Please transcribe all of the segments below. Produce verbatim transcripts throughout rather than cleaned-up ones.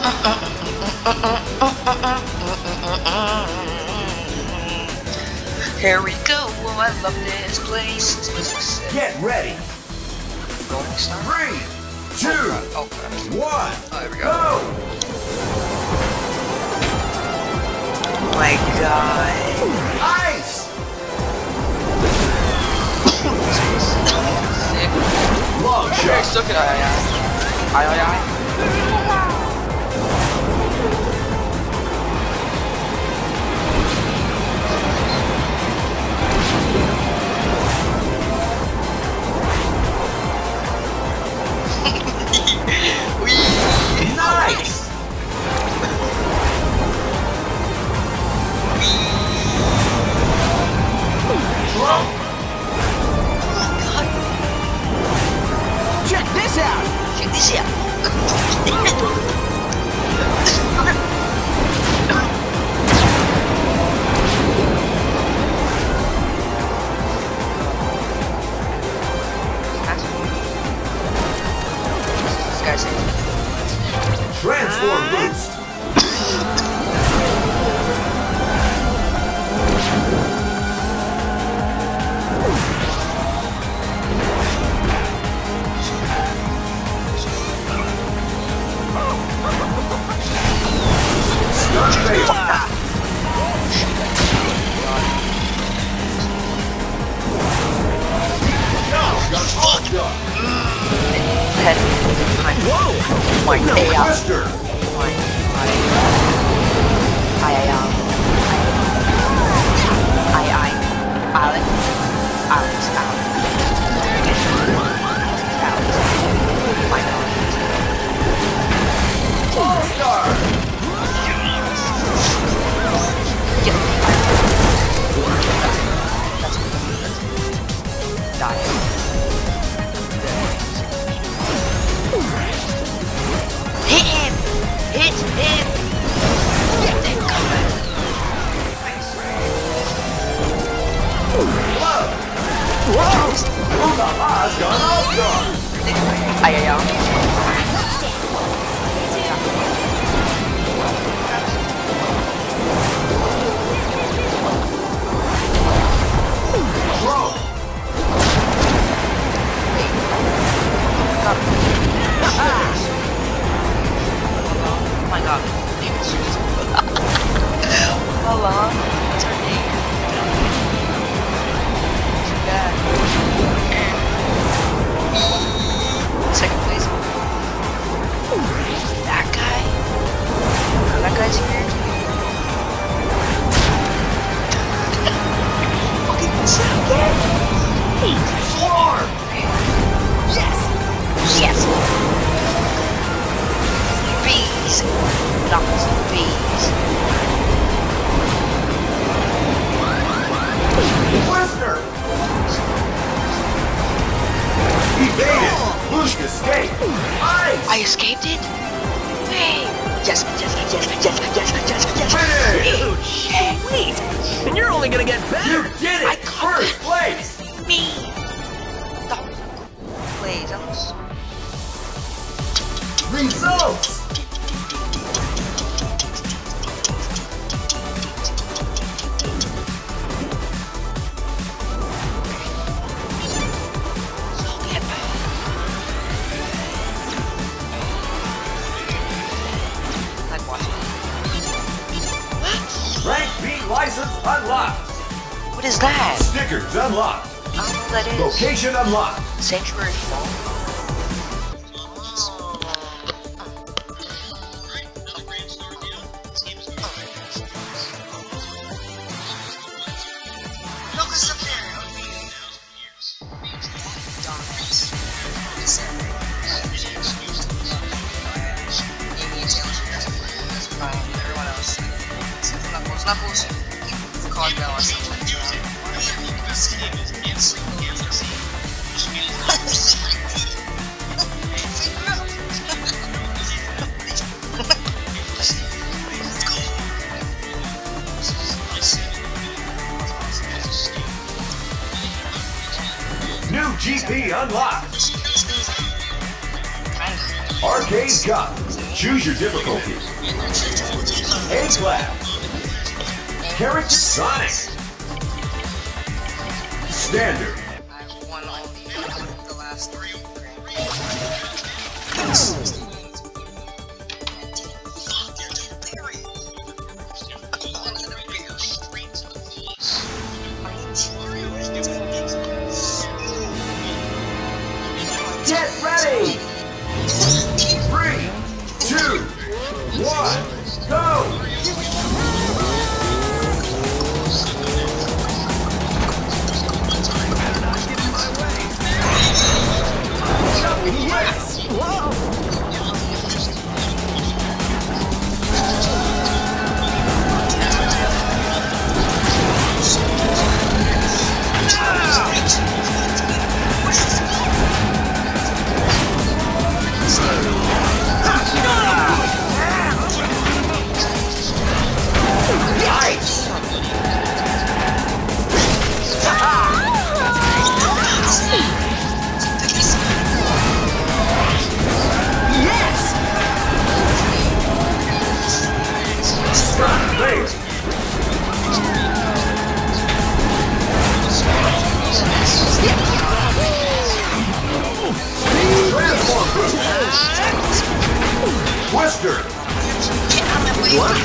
Here we go. Oh, I love this place. Get ready. Rolling star. Three, two, oh, God. one. Oh, here we go. Go. Oh my God. Ice. Sick. Long Very shot. stuck at aye aye aye aye aye. Nice. Check this out! Check this out. This guy's in. Transform boost. Stun phase. Now got all done. Head behind. Whoa. My No A I. twister. My my. Aye aye aye. Aye aye. Alex. Alex. Alex. Alex. My God. All star. Yeah. Die. Hit him! Hit him! Get that guy! Whoa. Aloha's gone all star. Aye aye aye. Throw. Oh my God. Aloha. What's her name? Too bad. Second place. That guy? That guy's here? Fucking second! Swarm. Yes! Yes! Bees! Lots of bees. Twister. Evaded. Boost escape. Ice. I escaped it? Wait! Yes, yes, yes, yes, yes, yes, yes, yes. Finish. Shit! Wait! And you're only gonna get You better! did I it. caught First it. place. Me! That was Please, that was... Results. So get back. Like watching. Rank B license unlocked. What is that? Stickers unlocked. I don't know what that is. Location unlocked. Sanctuary Fall? Everyone else. Knuckles, Knuckles, Cardbell or something. New G P unlocked. Kind of. Arcade Cup. Choose your difficulty. A-class. Character Sonic. Standard. I've won all the, the last three. Get ready! Three, two, one, go! Yes! Twister! What?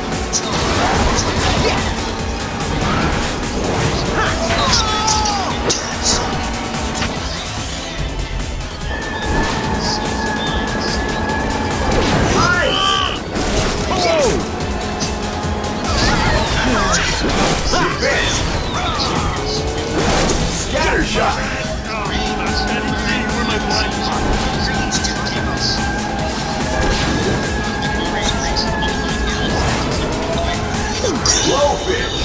Scatter shot! Blowfish!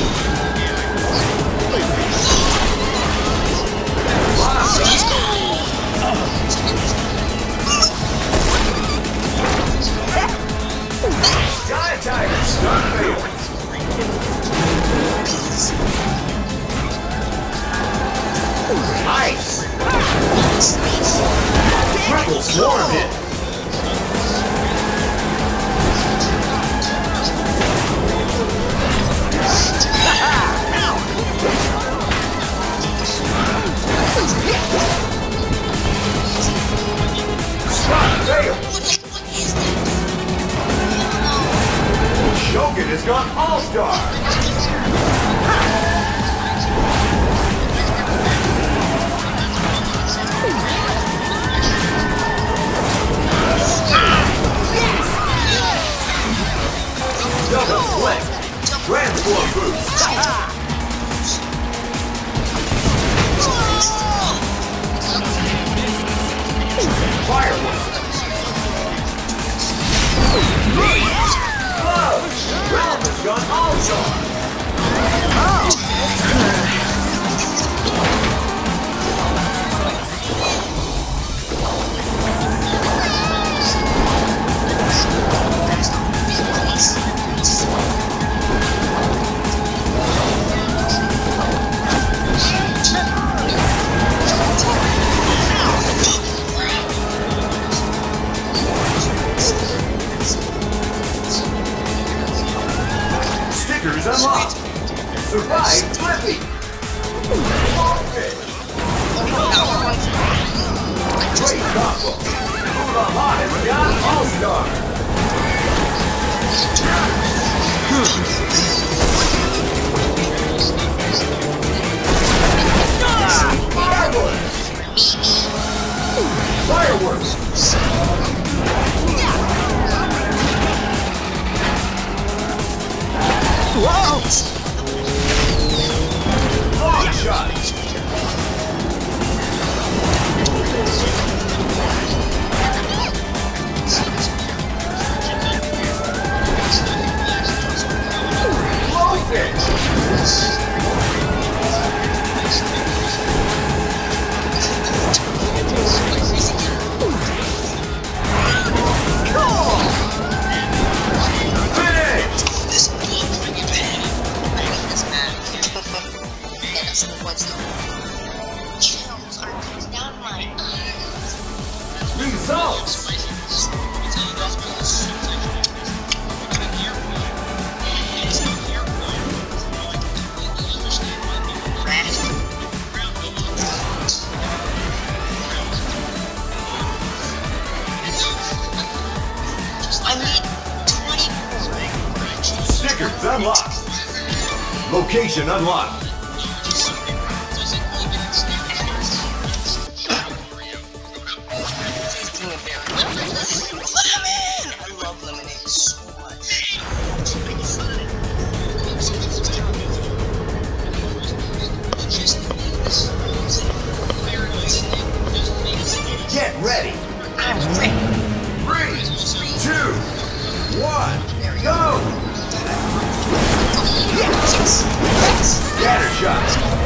Sky Tiger, stun fail! Ice! Triple swarm hit! Spot fail! Shogun has gone all-star! Double flip! Transform boost! Fireworks! Close! Ralph has gone all-star! Stickers unlocked! Survive Flippy! Great combo! Aloha has got all-star! Fireworks! Fireworks! Whoa! Long shot! Blowfish! Chills are coming down my eyes. I need twenty more. Stickers unlocked. Location unlocked. Lemon! I love lemonade so much. Get ready. I'm ready. Three, two, one, go! Yes! Yes! Scatter shot.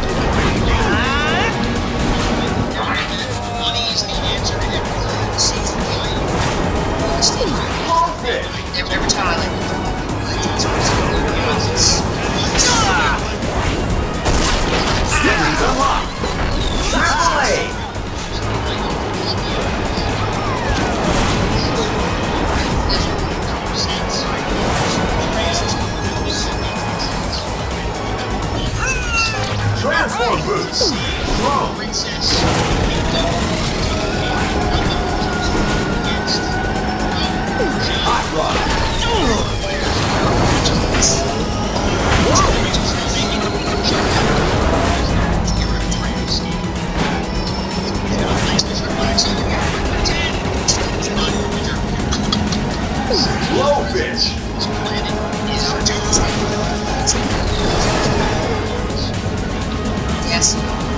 Ball fish. Every, every time I like Stickers unlocked. Triple A. Transform boost. Throw. Hot rod. Blowfish. yes.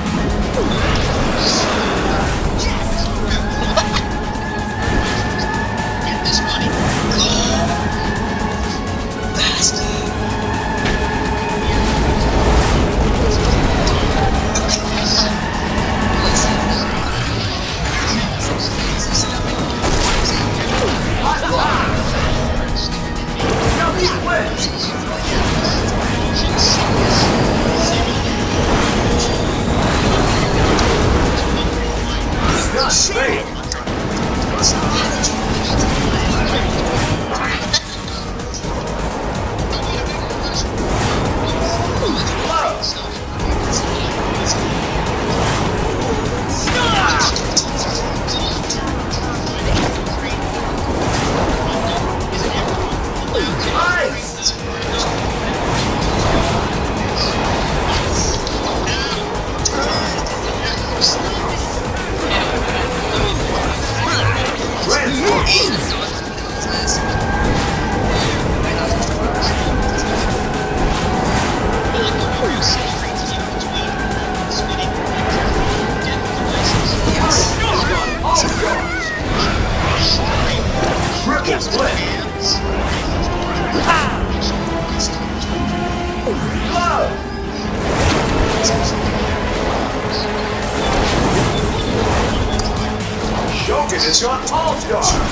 Get this money. Bastard. It's got All-Star.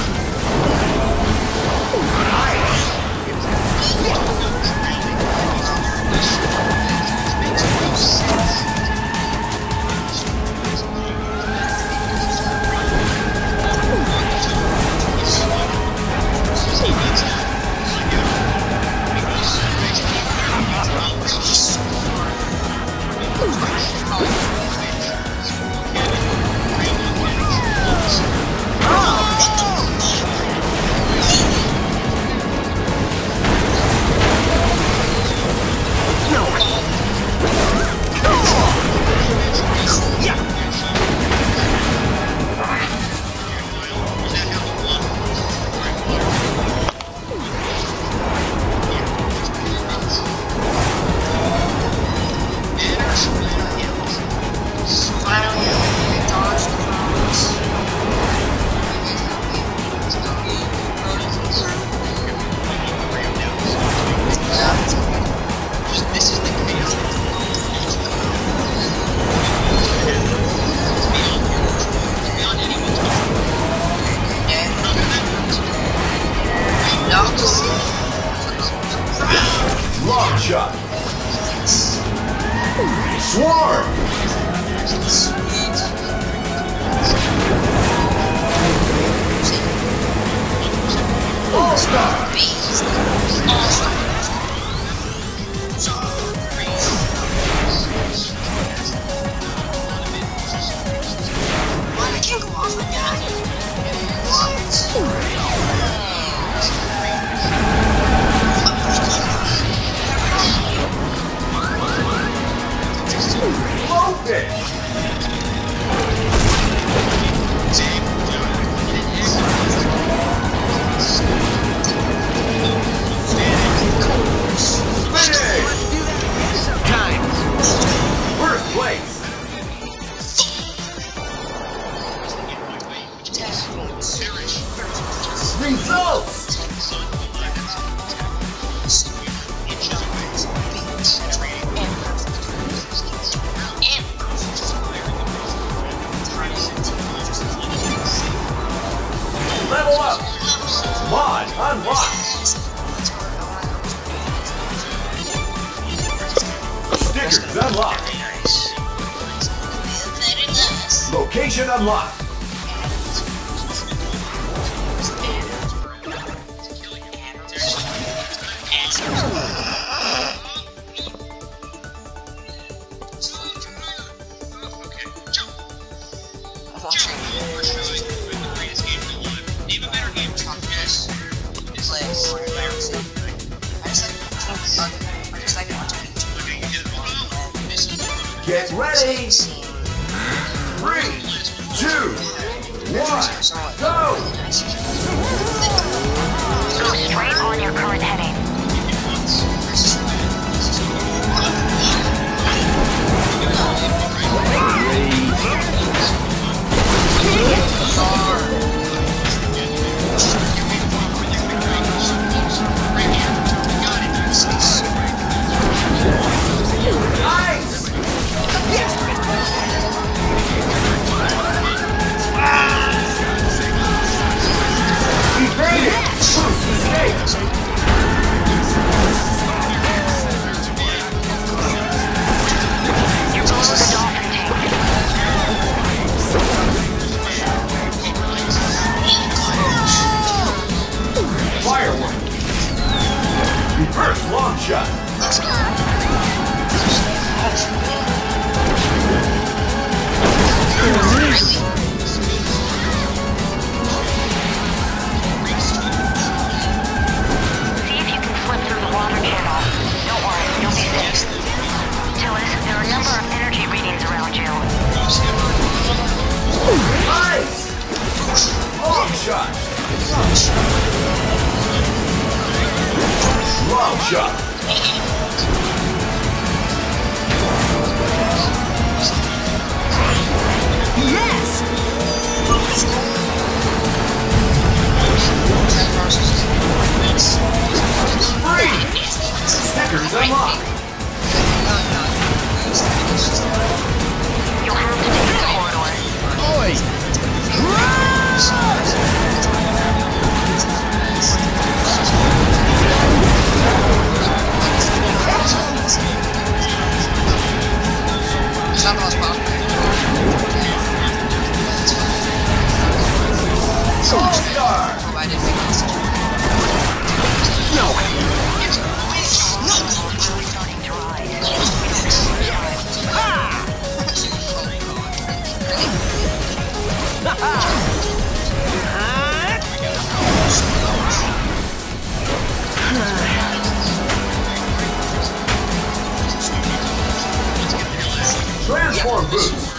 Long shot. Swarm. All-Star. I can't go off like that. What? Stickers unlocked. Location unlocked. Get ready! Three, two, one, go! Go straight on your current heading. Nice! Evaded! Escape! You're below the dolphin tank. Firework! Reverse long shot! See if you can slip through the water channel. Don't worry, you'll be safe. Tillis, there are a number of energy readings around you. Nice! Long shot! Long shot! Yes! Free! Stickers unlocked! You'll have to take the corridor. Oi! All-Star! No! Starting to rise. Ah! Transform boost!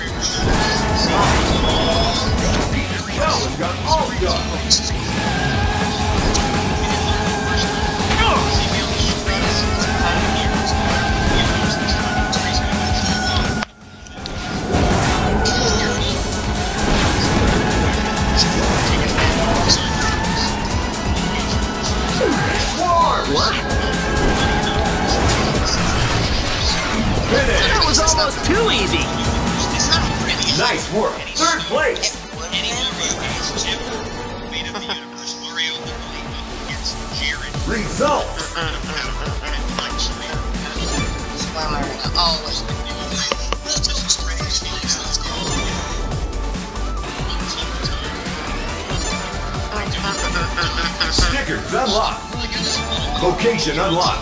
Now we've got All-Star! What? Finish! That was almost too easy! Nice work! Third place! Results! Stickers unlocked! Location unlocked!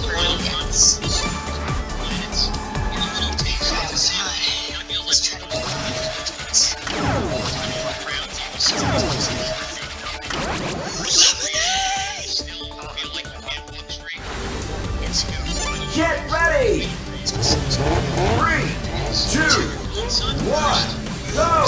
Get ready! Three, two, one, go!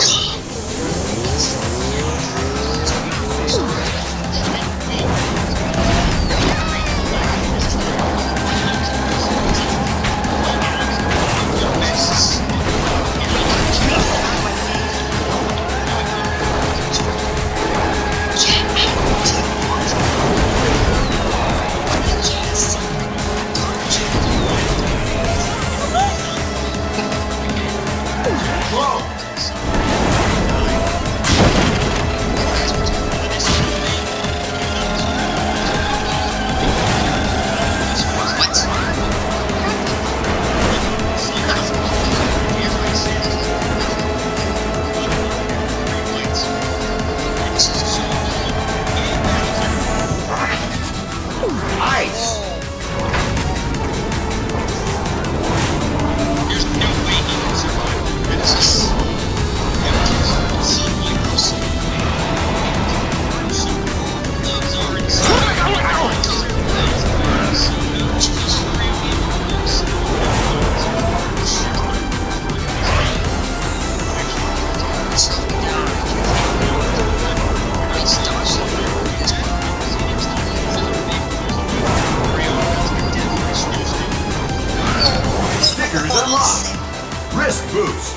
Wrist boost.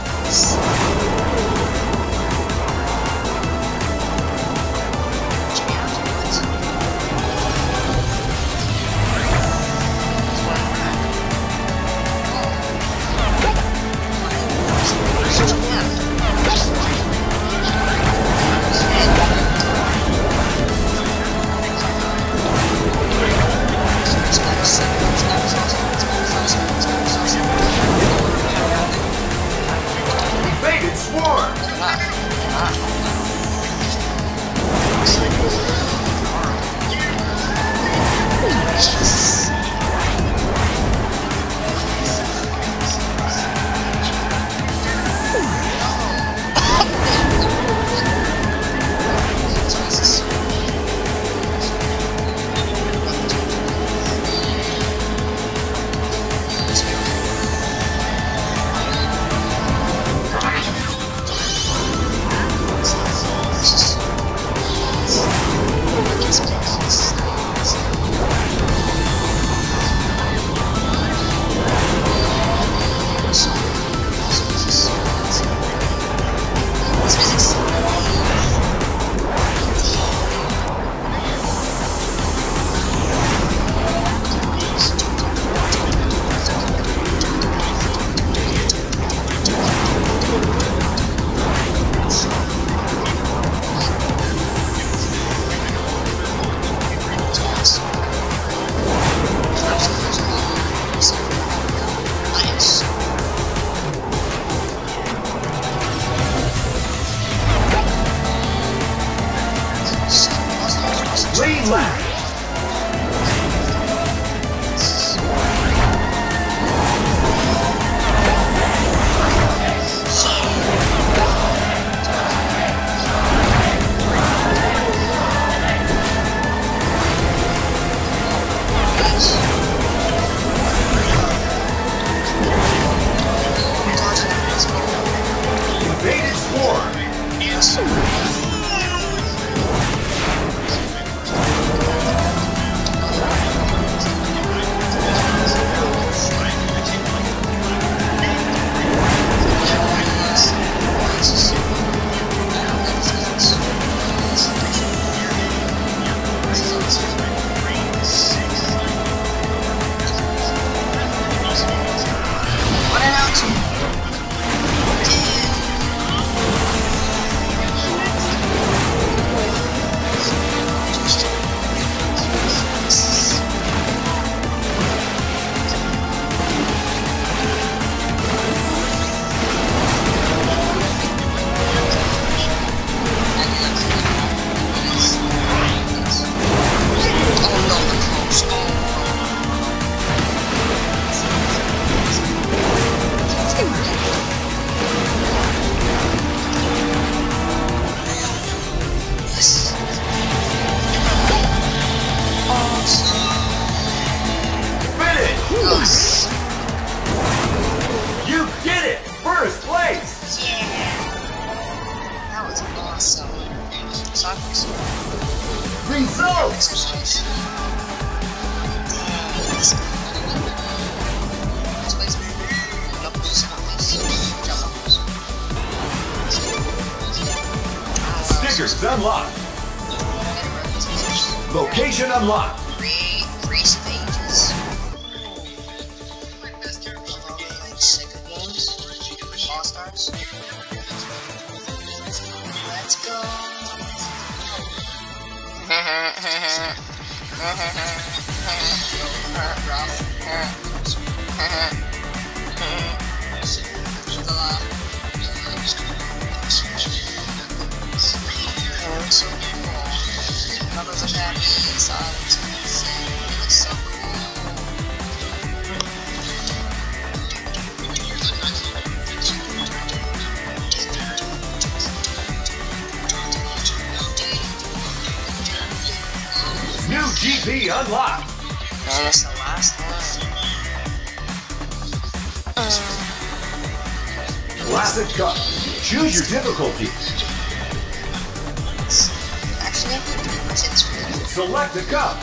Evaded swarm. Lead lap. Invaded swarm. You did it! First place! Yeah! That was awesome. Sucks. Results! Stickers unlocked. Location unlocked. Three, three stages. Sega games. All stars. Let's go. Levels of happy, silence, it's so cool. New G P unlocked. And it's the last one. Classic Cup. Choose your difficulty. Actually, what's it? Select a cup.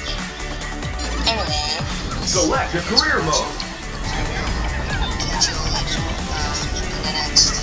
Anyway. Select a career mode. minutes.